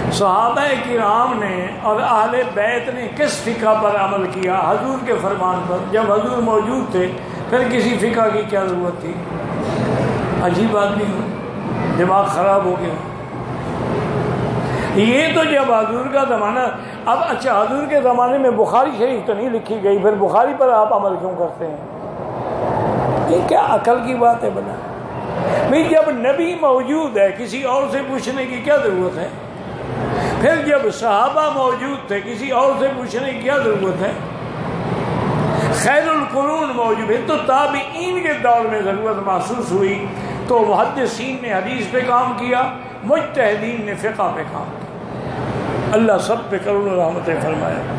सहाबा किराम ने और अहले बैत ने किस फ़िक़्ह पर अमल किया? हजूर के फरमान पर। जब हजूर मौजूद थे फिर किसी फ़िक़्ह की क्या ज़रूरत थी? अजीब आदमी हो, दिमाग ख़राब हो गया। ये तो जब हजूर का ज़माना, अब अच्छा हजूर के ज़माने में बुखारी शरीफ तो नहीं लिखी गई, फिर बुखारी पर आप अमल क्यों करते हैं? ये क्या अकल की बात है बना? भाई जब नबी मौजूद है किसी और से पूछने की क्या ज़रूरत है? फिर जब सहाबा मौजूद थे किसी और से पूछने की क्या ज़रूरत है? खैरुल कुरून मौजूद है तो ताबीईन के दौर में ज़रूरत महसूस हुई तो मुहद्दिसीन ने हदीस पे काम किया, मुज्तहिदीन ने फ़िक़्ह पे काम किया। अल्लाह सब पे करुण रहमतें फरमाए।